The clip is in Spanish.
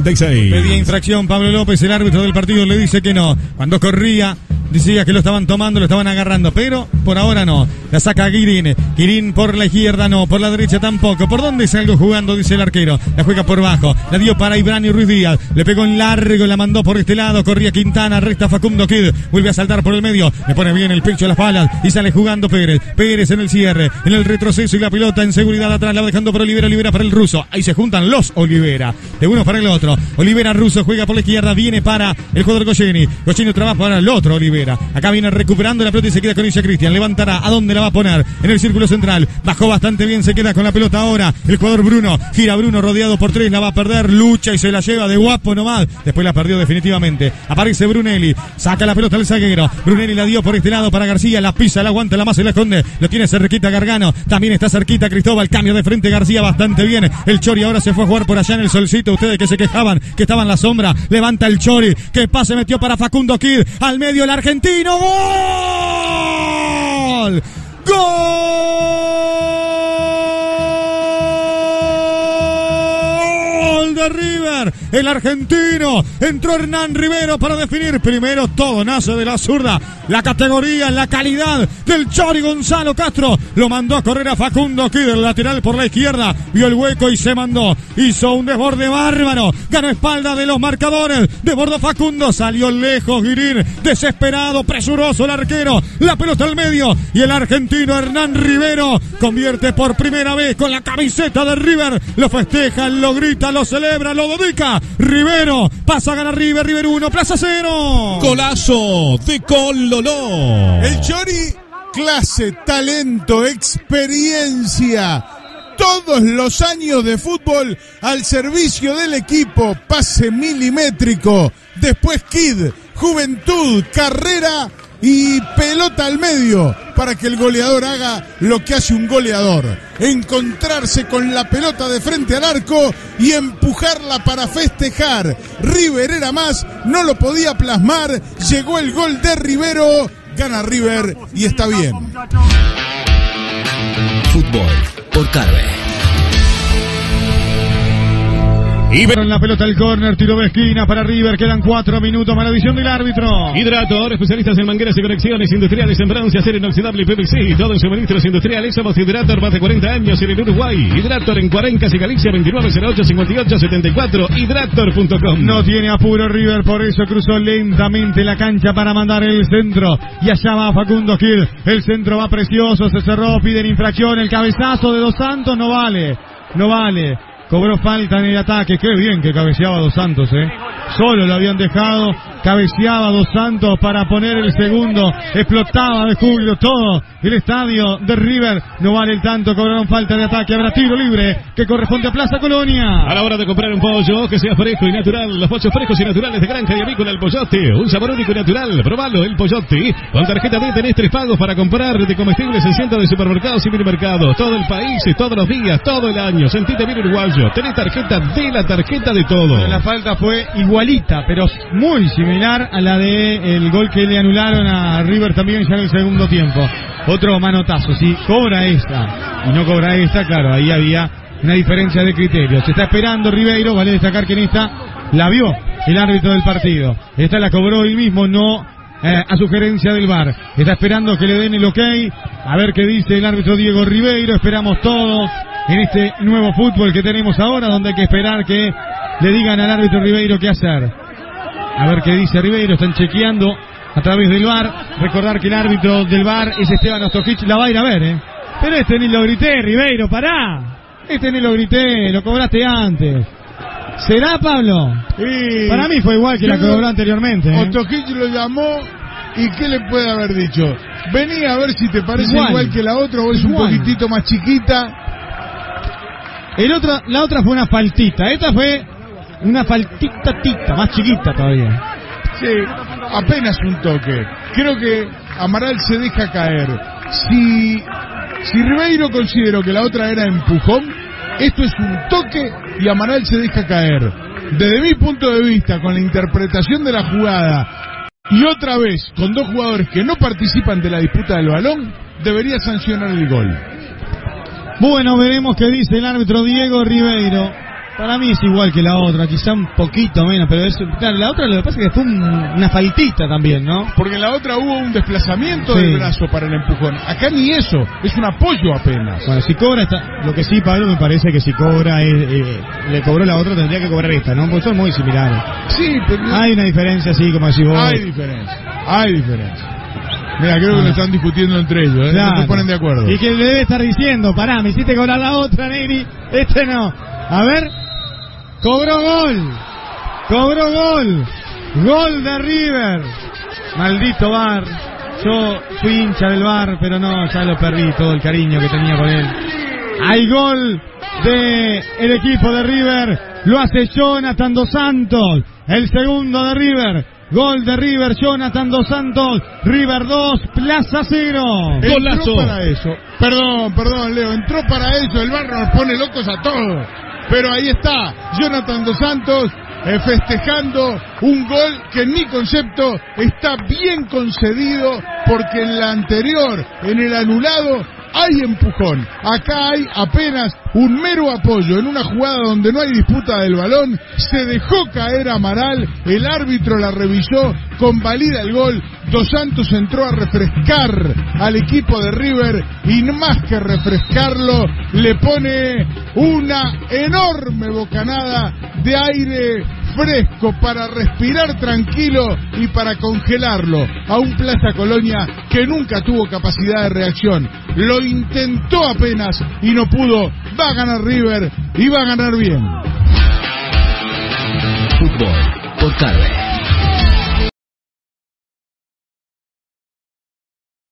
56. Pedía infracción Pablo López, el árbitro del partido le dice que no. Cuando corría, decía que lo estaban tomando, lo estaban agarrando, pero por ahora no. La saca Guirín. Guirín por la izquierda no, por la derecha tampoco. ¿Por dónde salgo jugando? Dice el arquero. La juega por bajo. La dio para Ibrani Ruiz Díaz. Le pegó en largo, la mandó por este lado. Corría Quintana, resta Facundo Kid. Vuelve a saltar por el medio. Le pone bien el pecho a las palas y sale jugando Pérez. Pérez en el cierre, en el retroceso y la pelota en seguridad atrás. La va dejando por Olivera. Olivera para el ruso. Ahí se juntan los Olivera. De uno para el otro. Olivera ruso juega por la izquierda. Viene para el jugador Goyeni. Goyeni trabaja para el otro Olivera. Acá viene recuperando la pelota y se queda con ella Cristian. Levantará. ¿A dónde la va a poner? En el círculo central. Bajó bastante bien. Se queda con la pelota ahora. El jugador Bruno. Gira Bruno rodeado por tres. La va a perder. Lucha y se la lleva de guapo nomás. Después la perdió definitivamente. Aparece Brunelli. Saca la pelota al zaguero. Brunelli la dio por este lado para García. La pisa, la aguanta, la más se la esconde. Lo tiene cerquita Gargano. También está cerquita Cristóbal. Cambio de frente García bastante bien. El Chori ahora se fue a jugar por allá en el solcito. Ustedes que se quejaban que estaba en la sombra. Levanta el Chori. Que pase metió para Facundo Kid. Al medio el argentino. ¡Gol! ¡Gol de River! El argentino. Entró Hernán Rivero para definir. Primero todo nace de la zurda. La categoría, la calidad del Chori Gonzalo Castro. Lo mandó a correr a Facundo Kid, el lateral por la izquierda. Vio el hueco y se mandó. Hizo un desborde bárbaro. Ganó espalda de los marcadores. Desbordó Facundo. Salió lejos Guirín. Desesperado, presuroso el arquero. La pelota al medio. Y el argentino Hernán Rivero convierte por primera vez con la camiseta de River. Lo festeja, lo grita, lo celebra, lo dedica. Rivero pasa a ganar River. River 1, Plaza 0. Golazo de Cololó. El Chori, clase, talento, experiencia. Todos los años de fútbol al servicio del equipo. Pase milimétrico. Después Kid, juventud, carrera y pelota al medio para que el goleador haga lo que hace un goleador: encontrarse con la pelota de frente al arco y empujarla para festejar. River era más, no lo podía plasmar. Llegó el gol de Rivero. Gana River y está bien. Fútbol por Carve. Y en la pelota el córner, tiro de esquina para River, quedan 4 minutos, maldición del árbitro. Hidrator, especialistas en mangueras y conexiones industriales en bronce, acero inoxidable y PVC, todo en suministros industriales. Somos Hidrator, más de 40 años en el Uruguay. Hidrator en Cuarencas y Galicia, 2908-5874, hidrator.com. No tiene apuro River, por eso cruzó lentamente la cancha para mandar el centro. Y allá va Facundo Kid, el centro va precioso, se cerró, piden infracción, el cabezazo de Dos Santos no vale. Cobró falta en el ataque. Qué bien que cabeceaba Dos Santos, Solo lo habían dejado. Cabeceaba Dos Santos para poner el segundo. Explotaba de júbilo todo el estadio de River. No vale el tanto. Cobraron falta de ataque. Habrá tiro libre que corresponde a Plaza Colonia. A la hora de comprar un pollo que sea fresco y natural. Los pollos frescos y naturales de granja y avícola El Pollote. Un sabor único y natural. Probalo, El Pollote. Con tarjeta B tenés 3 pagos para comprar de comestibles en cientos de supermercados y minimercados. Todo el país, todos los días, todo el año. Sentite bien uruguayo. Tenés tarjeta de la tarjeta de todo. La falta fue igualita, pero muy similar a la de el gol que le anularon a River también ya en el segundo tiempo. Otro manotazo. Si cobra esta y no cobra esta, claro, ahí había una diferencia de criterio. Se está esperando Ribeiro, vale destacar que en esta la vio el árbitro del partido. Esta la cobró él mismo, no a sugerencia del VAR. Está esperando que le den el ok. A ver qué dice el árbitro Diego Ribeiro. Esperamos todo en este nuevo fútbol que tenemos ahora, donde hay que esperar que le digan al árbitro Ribeiro qué hacer. A ver qué dice Ribeiro. Están chequeando a través del VAR. Recordar que el árbitro del VAR es Esteban Ostojic. La va a ir a ver, Pero este ni lo grité, Ribeiro, pará. Este ni lo grité, lo cobraste antes. ¿Será, Pablo? Sí. Para mí fue igual que la cobró anteriormente. Ostojic lo llamó y ¿qué le puede haber dicho? Vení a ver si te parece igual que la otra o es un poquitito más chiquita. La otra fue una faltita. Esta fue una faltita, más chiquita todavía. Sí, apenas un toque. Creo que Amaral se deja caer. Si Ribeiro consideró que la otra era empujón, esto es un toque y Amaral se deja caer. Desde mi punto de vista, con la interpretación de la jugada y otra vez con 2 jugadores que no participan de la disputa del balón, debería sancionar el gol. Bueno, veremos qué dice el árbitro Diego Ribeiro. Para mí es igual que la otra, quizá un poquito menos, pero es, claro, la otra lo que pasa es que fue una faltita también, ¿no? Porque en la otra hubo un desplazamiento Sí. del brazo para el empujón. Acá ni eso, es un apoyo apenas. Bueno, si cobra lo que sí, Pablo, me parece que si cobra le cobró la otra, tendría que cobrar esta, ¿no? Porque son muy similares. Sí, pero Hay una diferencia, así como decís vos. hay diferencia. Mira, creo que lo están discutiendo entre ellos, ¿eh? Claro. No se ponen de acuerdo. Y que le debe estar diciendo, pará, me hiciste cobrar la otra, Negri, este no. A ver, cobró gol de River. Maldito VAR. Yo fui hincha del VAR, pero no, ya lo perdí todo el cariño que tenía por él. Hay gol de el equipo de River, lo hace Jonathan Dos Santos, el segundo de River. Gol de River, Jonathan Dos Santos, River 2, Plaza 0. Golazo. Entró para eso. Perdón, Leo, entró para eso. El VAR nos pone locos a todos. Pero ahí está, Jonathan Dos Santos festejando un gol que en mi concepto está bien concedido, porque en la anterior, en el anulado, hay empujón. Acá hay apenas un mero apoyo en una jugada donde no hay disputa del balón. Se dejó caer Amaral, el árbitro la revisó, convalida el gol. Dos Santos entró a refrescar al equipo de River y más que refrescarlo, le pone una enorme bocanada de aire fresco para respirar tranquilo y para congelarlo a un Plaza Colonia que nunca tuvo capacidad de reacción. Lo intentó apenas y no pudo. Va a ganar River y va a ganar bien. Fútbol por Carve.